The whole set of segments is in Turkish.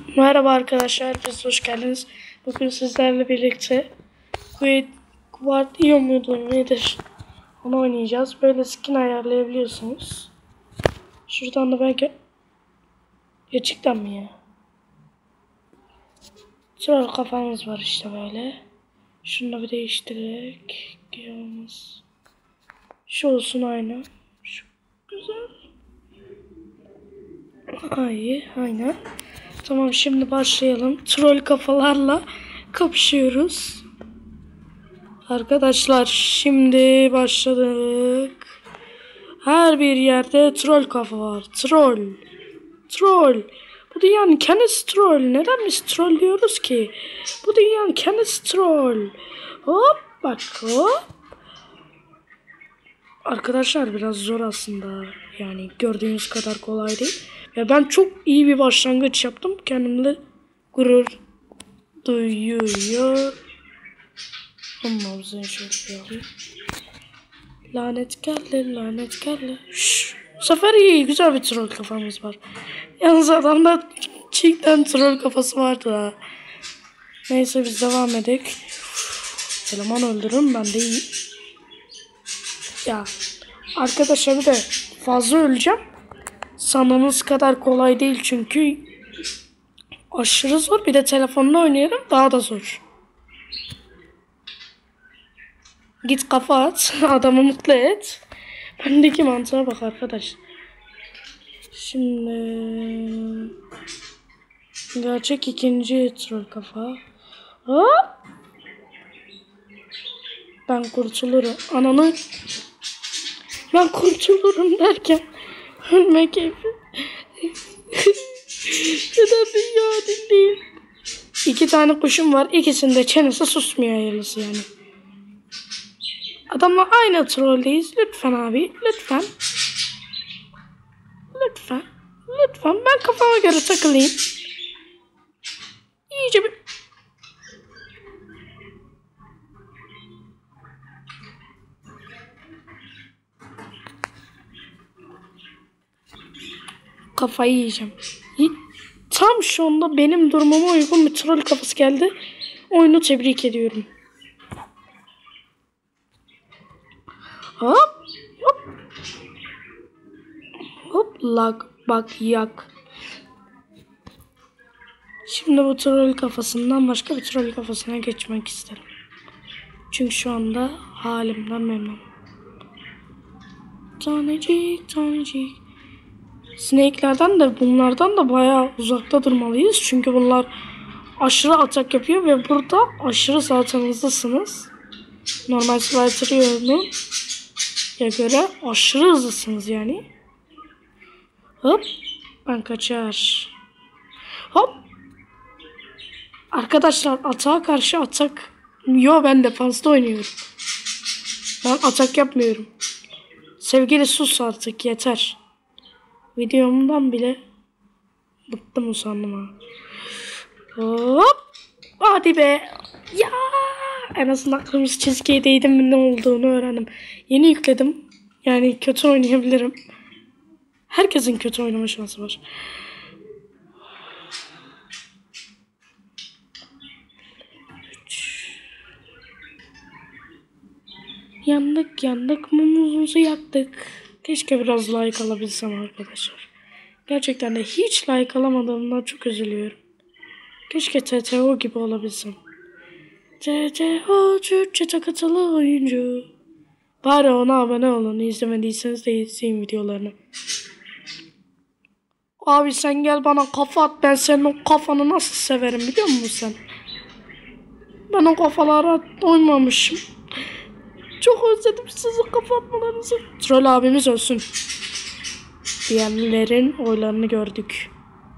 Merhaba arkadaşlar, biz hoş geldiniz. Bugün sizlerle birlikte Guardian muydu nedir? Onu oynayacağız. Böyle skin ayarlayabiliyorsunuz. Şuradan da belki... Gerçekten mi ya? Troll kafamız var işte böyle. Şunu da bir değiştirerek. Giyomuz. Şu olsun aynı. Şu güzel. Aynen. Tamam, şimdi başlayalım. Troll kafalarla kapışıyoruz. Arkadaşlar şimdi başladık. Her bir yerde troll kafa var. Troll. Bu dünyanın kendisi troll. Neden biz troll diyoruz ki? Bu dünyanın kendisi troll. Hop bak hop. Arkadaşlar biraz zor aslında. Yani gördüğünüz kadar kolay değil. Ve ben çok iyi bir başlangıç yaptım. Kendimle gurur duyuyor. Ama bize şöyle alayım. Lanet geldi. Bu sefer iyi, güzel bir troll kafamız var. Yalnız adamda cidden troll kafası vardı ha. Neyse biz devam edelim. Eleman öldürürüm ben de iyi. Ya arkadaşlar bir de fazla öleceğim. Sandığınız kadar kolay değil çünkü aşırı zor. Bir de telefonla oynuyorum, daha da zor. Git kafa at, adamı mutlu et. Bendeki mantığa bak arkadaş. Şimdi gerçek ikinci troll kafa. Hop! Ben kurtulurum. Ananı ben kurtulurum derken ölme keyfi. Neden dünya değil? 2 tane kuşum var. İkisinde çenesi susmuyor, hayırlısı yani. Adamla aynı troldeyiz. Lütfen abi. Lütfen. Ben kafama göre takılayım. İyice bir... Kafayı yiyeceğim. Tam şu anda benim durumuma uygun bir troll kafası geldi. Oyunu tebrik ediyorum. Hop. Lag bak yak. Şimdi bu troll kafasından başka bir troll kafasına geçmek isterim. Çünkü şu anda halimden memnunum. Tanecik. Snake'lerden de bunlardan da bayağı uzakta durmalıyız. Çünkü bunlar aşırı atak yapıyor ve burada aşırı zaten hızlısınız. Normal Slider'ı göre aşırı hızlısınız yani. Hop. Ben kaçar. Hop. Arkadaşlar atağa karşı atak. Yo, ben defansta oynuyorum. Ben atak yapmıyorum. Sevgili sus artık, yeter. Videomdan bile bıktım usandım ha. Hop. Hadi be. Ya. En azından kırmızı çizgiye değdim, ne olduğunu öğrendim. Yeni yükledim. Yani kötü oynayabilirim. Herkesin kötü oynama şansı var. Yandık mumumuzu yaktık. Keşke biraz like alabilsem arkadaşlar. Gerçekten de hiç like alamadığımdan çok üzülüyorum. Keşke TTO gibi olabilsem. TTO Türkçe takıntılı oyuncu. Bari ona abone olun. İzlemediyseniz de izleyin videolarını. Abi sen gel bana kafa at. Ben senin o kafanı nasıl severim biliyor musun sen? Ben o kafalara doymamışım. Çok özledim sizin kafa atmalarınızı. Troll abimiz olsun. Diyenlerin oylarını gördük.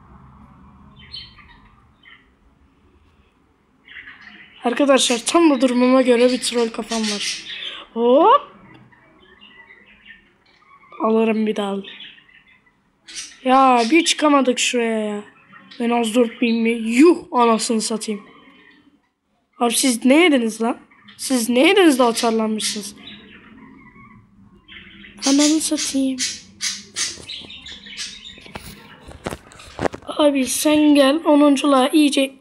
Arkadaşlar tam da durumuma göre bir troll kafam var. Hop. Alırım bir daha. Ya bir çıkamadık şuraya ya. En az 4000 mi? Yuh anasını satayım. Abi siz ne yediniz lan? Siz ne yediniz de atarlanmışsınız? Ananı satayım. Abi sen gel 10'unculuğa iyice.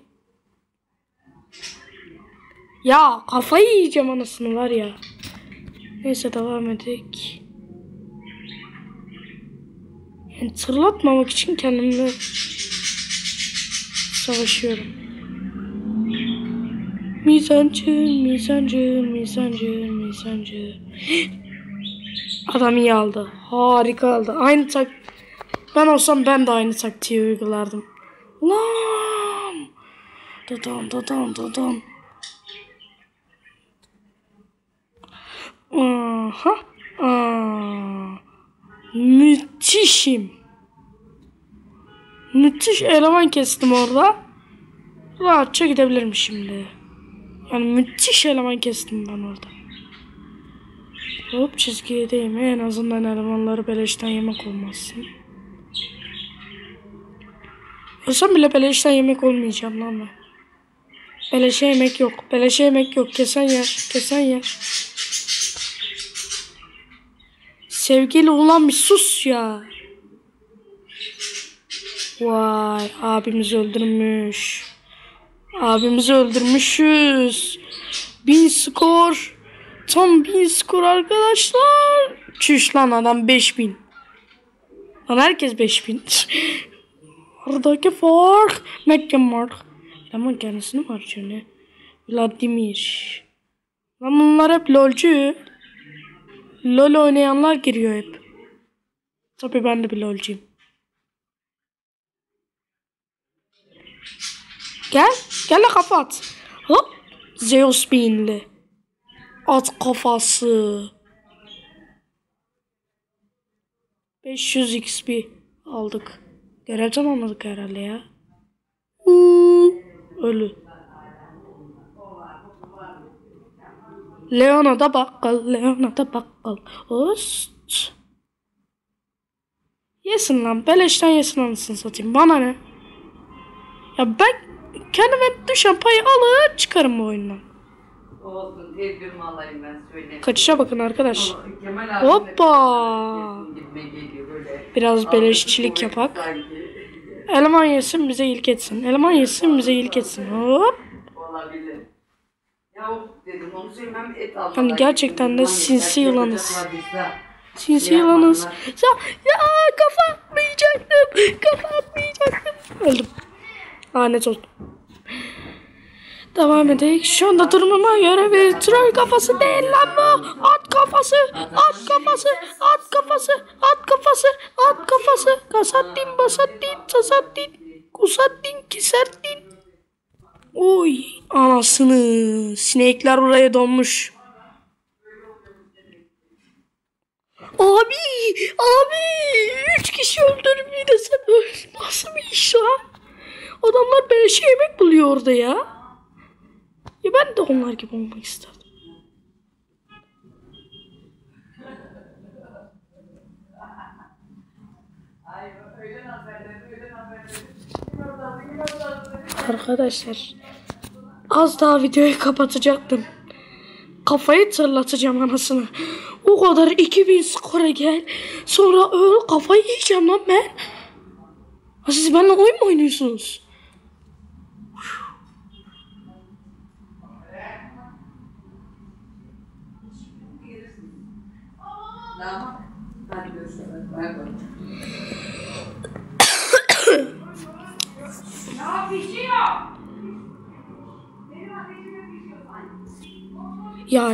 Ya kafayı yiyeceğim anasını var ya. Neyse devam edelim. Yani tırlatmamak için kendimle savaşıyorum. Mizancı. Adam iyi aldı. Harika aldı. Ben olsam ben de aynı taktiği uygulardım. Lan! Dadan. Aha. Müthişim. Müthiş eleman kestim orada. Rahatça gidebilirim şimdi. Yani müthiş eleman kestim ben orada. Hop çizgiye değme. En azından elemanları beleşten yemek olmazsın. Olsam bile beleşten yemek olmayacağım lan ben. Beleşe yemek yok. Kesen yer. Sevgili ulan bir sus ya. Vay abimizi öldürmüşüz. 1000 skor. Tam 1000 skor arkadaşlar. Çüş lan adam 5000. Lan herkes 5000. Aradaki fark. Mekkemark. Ama kendisini mi harcıyor ne? Vladimir. Lan bunlar hep lolcu. LOL oynayanlar giriyor hep. Tabii ben de bir lolcuyum. Gel de kafa at. Hop. Zeus beyinli. At kafası. 500 XP aldık. Görev tamamladık herhalde ya. Ölü. Leon'a da bakkal. Ost. Yesin lan. Beleşten yesin anasını satayım. Bana ne? Ya ben kendime düşen payı alır çıkarım bu oyundan. Olsun, tedbirimi alayım ben söyleyeyim. Kaçışa bakın arkadaş. Hoppa. Biraz beleşçilik yapak. Eleman yesin bize ilk etsin. Hop. Olabilir. Ya dedim onu söylemem et aldım. Hani gerçekten de sinsi yılanız. Ya kafa atmayacaktım. Öldüm. Lanet olsun. Devam edelim. Şu anda durumuma göre bir troll kafası değil lan bu. At kafası. Kasaddin, tasaddin, kusaddin, kisaddin. Oy anasını. Sinekler buraya donmuş. Abi 3 kişi öldürmeyi de sen öl. Nasıl bir iş lan? Adamlar beleşe yemek buluyor orada ya. Ya ben de onlar gibi olmak isterdim. Arkadaşlar az daha videoyu kapatacaktım. Kafayı tırlatacağım anasını. O kadar 2000 skora gel. Sonra öl kafayı yiyeceğim lan ben. Siz benimle oyun mu oynuyorsunuz? Hadi görüşürüz. Bay bay. Ya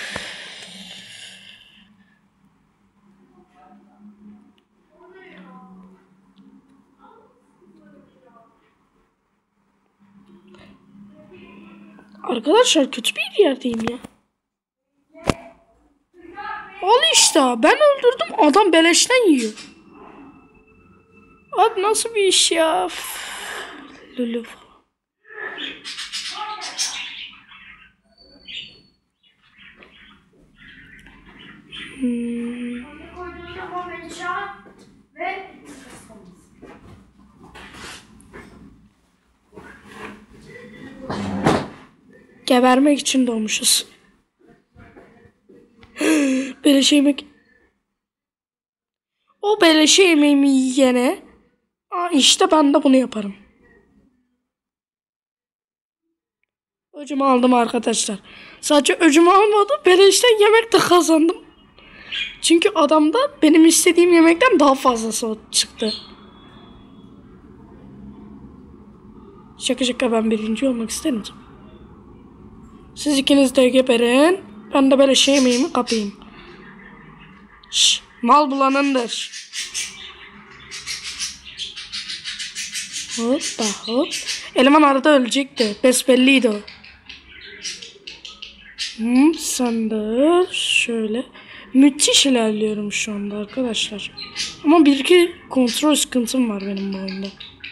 arkadaşlar kötü bir yerdeyim ya. Al işte ben öldürdüm adam beleşten yiyor. Abi nasıl bir iş ya? Lulu falan. Gebermek için doğmuşuz. Beleşe yemek. O beleşe yemeğimi yiyene İşte ben de bunu yaparım. Öcümü aldım arkadaşlar. Sadece öcümü almadım. Beleşten yemek de kazandım. Çünkü adamda benim istediğim yemekten daha fazlası çıktı. Şaka şaka ben birinci olmak isterim. Siz ikiniz de geberin. Ben de böyle yemeğimi kapayım. Şş, mal bulanındır. Hoppa hop. Eleman arada ölecekti. Besbelliydi o. Sen de şöyle. Müthiş ilerliyorum şu anda arkadaşlar. Ama bir iki kontrol sıkıntım var benim bu oyunda.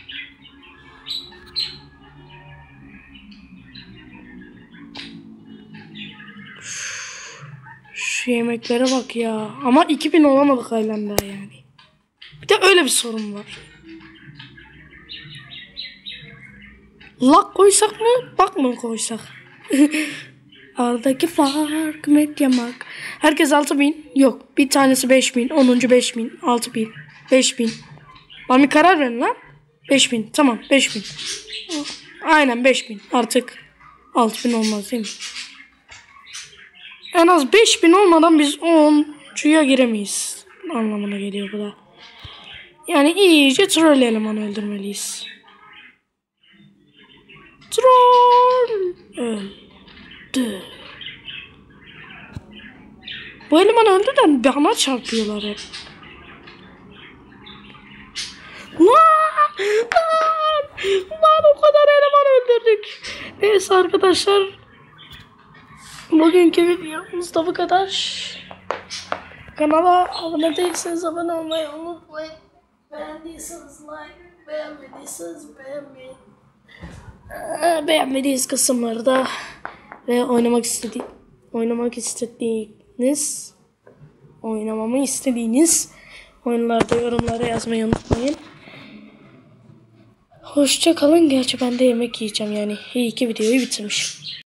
Şu yemeklere bak ya. Ama 2000 olamadık halen daha yani. Bir de öyle bir sorun var. Lak koysak mı? Bak mı koysak? Aradaki fark medyamak. Herkes 6000. Yok. Bir tanesi 5000. 10. 5000. 6000. 5000. Lan bir karar verin lan. 5000. Tamam 5000. Aynen 5000. Artık 6000 olmaz değil mi? En az 5000 olmadan biz 10'cuya giremeyiz. Anlamına geliyor bu da. Yani iyice troll elemanı öldürmeliyiz. Troll öldü. Bu eleman öldü de bana çarpıyorlar hep. Lan o kadar eleman öldürdük. Neyse arkadaşlar. Bugünkü videomuz da bu kadar. Kanala abone değilseniz abone olmayı unutmayın. Beğendiyseniz like, beğenmediyseniz beğenmeyin. Beğenmediğiniz kısımları da ve oynamamı istediğiniz oyunlarda yorumlara yazmayı unutmayın. Hoşça kalın. Gerçi ben de yemek yiyeceğim yani. İyi ki videoyu bitirmişim.